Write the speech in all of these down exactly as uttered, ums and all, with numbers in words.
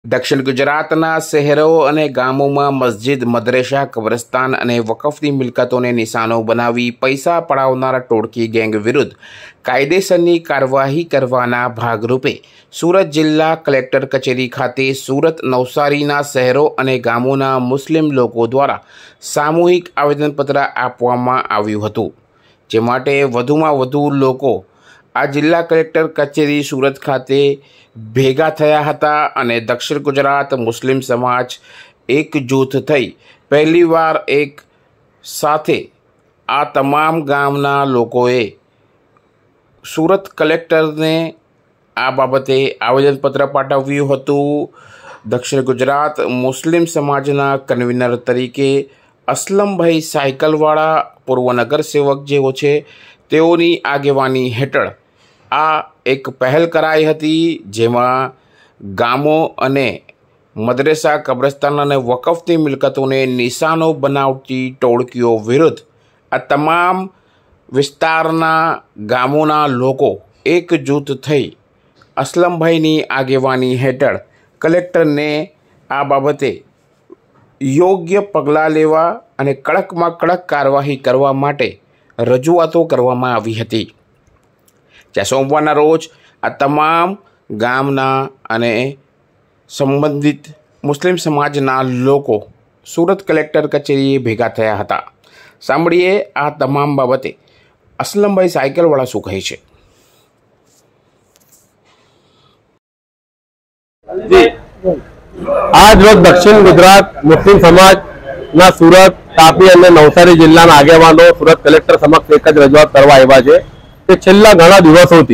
दक्षिण गुजरातना शहरों अने गामों में मस्जिद, मदरसा, कब्रस्तान अने वकफनी मिलकतों ने निशानो बनावी पैसा पड़ावनारा टोळकी गैंग विरुद्ध कायदेसरनी कार्यवाही करवाना भागरूपे सूरत जिला कलेक्टर कचेरी खाते सूरत नवसारीना शहरों अने गामोना मुस्लिम लोको द्वारा सामूहिक आवेदनपत्र आपवामां आव्युं हतुं, जे माटे वधुमां वधु लोको आ जिला कलेक्टर कचेरी सूरत खाते भेगा थया हता अने दक्षिण गुजरात मुस्लिम समाज एक जूथ थई पहली वार एक साथे आ तमाम गामना लोकोए सूरत कलेक्टर ने आ बाबते आवेदनपत्र पाठव्युं हतुं। दक्षिण गुजरात मुस्लिम समाजना कन्वीनर तरीके असलमभाई सायकलवाड़ा पूर्व नगर सेवक जेओ छे तेओनी आगेवानी हेठळ आ एक पहल कराई हती, जेमां गामो अने मदरसा, कब्रस्तान अने वकफनी मिलकतोने निशानो बनावती टोळकीओ विरुद्ध आ तमाम विस्तारना गामोना लोको एक जूथ थई असलमभाईनी आगेवानी हेठळ कलेक्टरने आ बाबते योग्य पगलां लेवा अने कड़कमां कड़क कार्यवाही करवा माटे रजूआतो करवामां आवी हती। ज्यां सोमवारना रोज आ तमाम गामना अने संबंधित मुस्लिम समाजना लोको सूरत कलेक्टर कचेरीए भेगा थया हता। सांभळीए आ तमाम बाबते असलमभाई सायकलवाड़ा शुं कहे छे। आज रोज दक्षिण गुजरात मुस्लिम समाज सूरत, तापी और नवसारी जिला आगेवानो सूरत कलेक्टर समक्ष एक ज रजूआत करवा आव्या छे के छेल्ला घणा दिवसोथी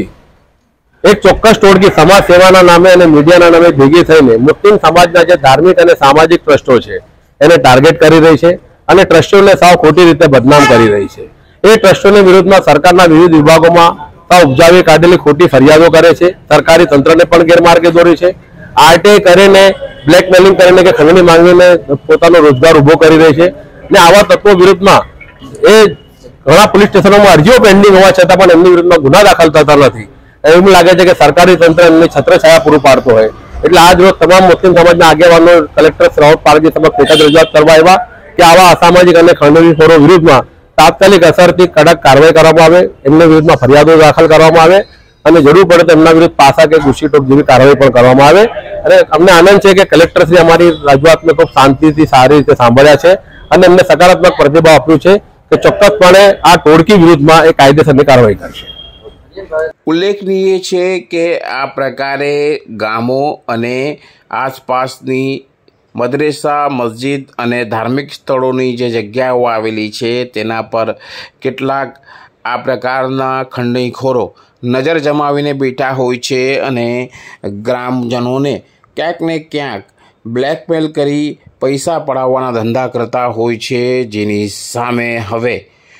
एक चोक्कस टोळकी समाज सेवाना नामे अने मीडियाना नामे भेगी थईने मुस्लिम समाजना जे धार्मिक अने सामाजिक ट्रस्टो छे एने टार्गेट करी रही छे अने ट्रस्टोने साव खोटी रीते बदनाम करी रही छे। ए ट्रस्टोनी विरुद्धमां सरकारना विविध विभागोमां साव उपजावी काढेली खोटी फरियादो करे छे, सरकारी तंत्रने पण गैरमार्गे दोरी छे, आरटीआई करीने ब्लेकमेलिंग करीने के खंडणी मांगीने पोतानो रोजगार उभो करी रही छे ने आवा तत्वो विरुद्धमां ए घणा पोलीस स्टेशनोमां अरजीओ पेन्डिंग होवा छतां पण एमनी विरुद्धमां गुना दाखल थता नथी। एवुं लागे छे के सरकारी तंत्र एमनी छत्रछाया पूरुं पाडतो होय। एटले आज रोज तमाम मुस्लिम समाजना आगेवानो कलेक्टर रावत पारजी समक्ष एक ज रजूआत करवा आव्या के आवा असामाजिक अने खंडणीखोरो विरुद्धमां तात्कालिक असरथी कड़क कारवाई करवामां आवे, एमनी विरुद्धमां फरियादो दाखल करवामां आवे અને જરૂર પડે તો એમના વિરુદ્ધ પાસા કે ઘૂસીટોક જેવી કાર્યવાહી પણ કરવામાં આવે। અને અમને આનંદ છે કે કલેક્ટરશ્રી અમારી રજૂઆતને ખૂબ શાંતિથી સારી રીતે સાંભળ્યા છે અને અમને સકારાત્મક પ્રતિભાવ આપ્યું છે કે ચોક્કસપણે આ ટોળકી વિરુદ્ધમાં એ કાયદેસરની કાર્યવાહી કરશે। ઉલ્લેખનીય છે કે આ પ્રકારે ગામો અને આસપાસની મદરેસા, મસ્જિદ અને ધાર્મિક સ્થળોની જે જગ્યાઓ આવેલી છે તેના પર કેટલાક આ પ્રકારના ખંડણીખોરો નજર જમાવીને બેઠા હોય છે અને ગ્રામજનોને ક્યાંક ને ક્યાંક બ્લેકમેલ કરી પૈસા પડાવવાના ધંધા કરતા હોય છે, જેની સામે હવે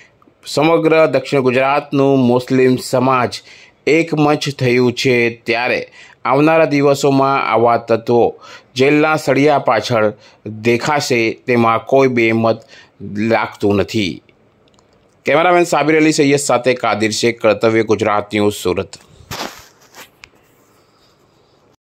સમગ્ર દક્ષિણ ગુજરાતનું મુસ્લિમ સમાજ એક મંચ થયું છે। ત્યારે આવનારા દિવસોમાં આવા તત્વો જેલના સળિયા પાછળ દેખાશે તેમાં કોઈ બેમત લાગતું નથી। कैमरामैन साबिर अली सैयद साथे कादिर शेख, कर्तव्य गुजरात न्यूज, सूरत।